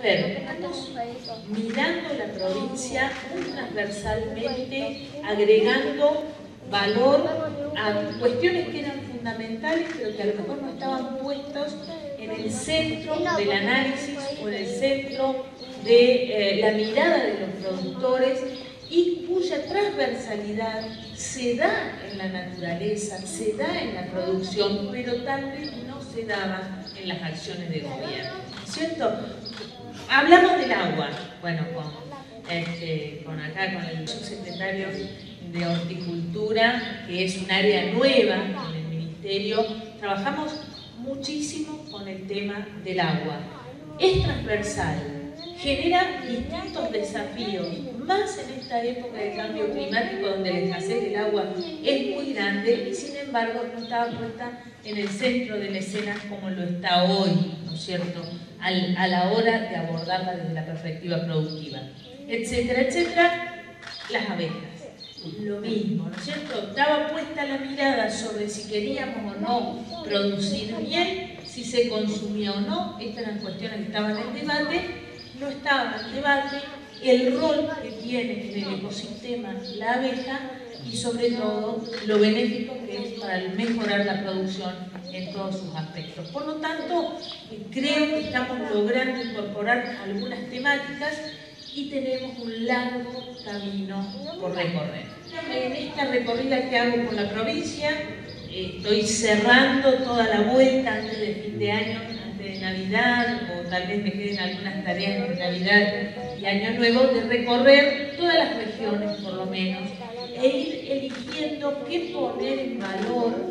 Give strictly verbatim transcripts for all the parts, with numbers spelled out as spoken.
ver, estamos mirando la provincia muy transversalmente, agregando valor a cuestiones que eran fundamentales, pero que a lo mejor no estaban puestos en el centro del análisis o en el centro de eh, la mirada de los productores, y cuya transversalidad se da en la naturaleza, se da en la producción, pero tal vez no se daba en las acciones de gobierno, ¿cierto? Hablamos del agua, bueno, con, este, con acá, con el subsecretario de Horticultura, que es un área nueva en el Ministerio, trabajamos muchísimo con el tema del agua. Es transversal, genera distintos desafíos, más en esta época de cambio climático donde la escasez del agua es muy grande y sin embargo no estaba puesta en el centro de la escena como lo está hoy, ¿no es cierto?, Al, a la hora de abordarla desde la perspectiva productiva, etcétera, etcétera. Las abejas, lo mismo, ¿no es cierto? Estaba puesta la mirada sobre si queríamos o no producir miel, si se consumía o no, estas eran cuestiones que estaban en debate, no estaba en debate el rol que tiene en el ecosistema la abeja y sobre todo lo benéfico que es para mejorar la producción en todos sus aspectos. Por lo tanto, creo que estamos logrando incorporar algunas temáticas y tenemos un largo camino por recorrer. En esta recorrida que hago por la provincia, eh, estoy cerrando toda la vuelta antes de fin de año, antes de Navidad, o tal vez me queden algunas tareas entre Navidad y Año Nuevo, de recorrer todas las regiones por lo menos, e ir eligiendo qué poner en valor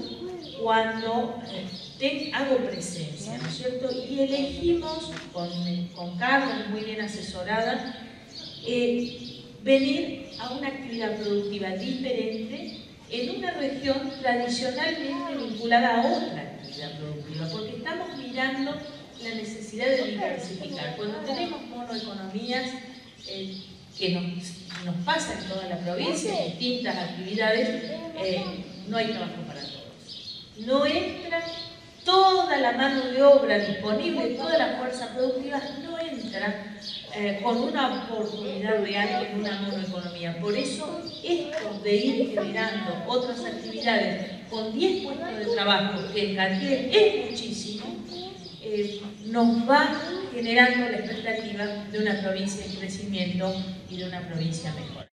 cuando eh, hago presencia, ¿no es cierto? Y elegimos, con, con Carlos, muy bien asesorada, eh, venir a una actividad productiva diferente en una región tradicionalmente vinculada a otra actividad productiva, porque estamos mirando la necesidad de diversificar. Cuando tenemos monoeconomías, eh, que nos, nos pasa en toda la provincia, distintas actividades, eh, no hay trabajo para todos. No entra toda la mano de obra disponible, toda la fuerza productiva, no entra eh, con una oportunidad real en una monoeconomía. Por eso, esto de ir generando otras actividades con diez puestos de trabajo, que en cantidad es muchísimo, eh, nos va generando la expectativa de una provincia en crecimiento y de una provincia mejor.